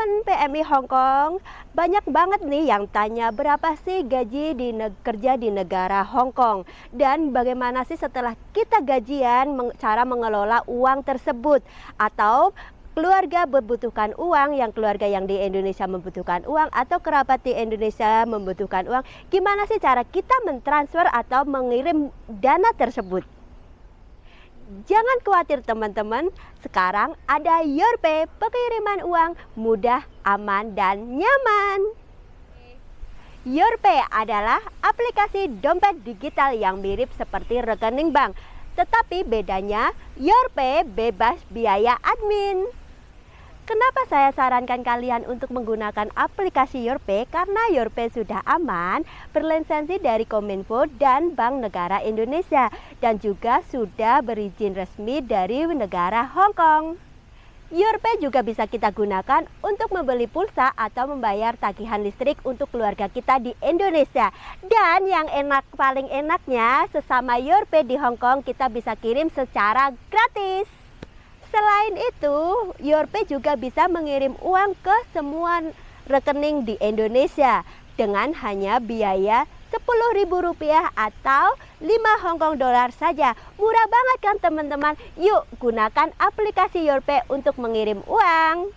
teman-teman PMI Hong Kong, banyak banget nih yang tanya berapa sih gaji kerja di negara Hong Kong, dan bagaimana sih setelah kita gajian cara mengelola uang tersebut, atau keluarga membutuhkan uang, keluarga yang di Indonesia membutuhkan uang, atau kerabat di Indonesia membutuhkan uang, gimana sih cara kita mentransfer atau mengirim dana tersebut? Jangan khawatir teman-teman, sekarang ada YourPay, pengiriman uang mudah, aman, dan nyaman. YourPay adalah aplikasi dompet digital yang mirip seperti rekening bank, tetapi bedanya YourPay bebas biaya admin. Kenapa saya sarankan kalian untuk menggunakan aplikasi YourPay? Karena YourPay sudah aman, berlisensi dari Kominfo dan Bank Negara Indonesia, dan juga sudah berizin resmi dari negara Hong Kong. YourPay juga bisa kita gunakan untuk membeli pulsa atau membayar tagihan listrik untuk keluarga kita di Indonesia. Dan yang paling enaknya, sesama YourPay di Hong Kong kita bisa kirim secara gratis. Selain itu, YourPay juga bisa mengirim uang ke semua rekening di Indonesia dengan hanya biaya Rp10.000 atau 5 Hong Kong dolar saja. Murah banget kan teman-teman? Yuk gunakan aplikasi YourPay untuk mengirim uang.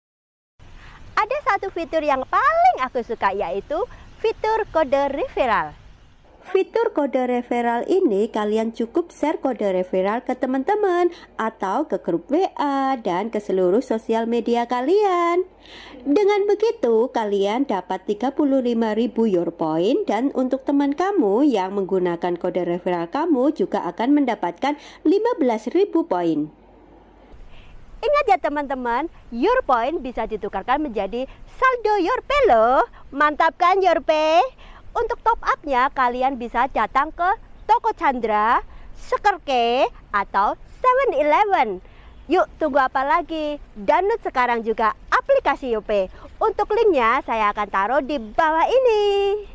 Ada satu fitur yang paling aku suka, yaitu fitur kode referral. Fitur kode referral ini kalian cukup share kode referral ke teman-teman atau ke grup WA dan ke seluruh sosial media kalian. Dengan begitu kalian dapat 35.000 YourPoint, dan untuk teman kamu yang menggunakan kode referral kamu juga akan mendapatkan 15.000 poin. Ingat ya teman-teman, YourPoint bisa ditukarkan menjadi saldo YourPay loh. Mantap kan YourPay? Untuk top up-nya kalian bisa datang ke Toko Chandra, Circle K, atau 7-Eleven. Yuk tunggu apa lagi? Download sekarang juga aplikasi YourPay. Untuk linknya saya akan taruh di bawah ini.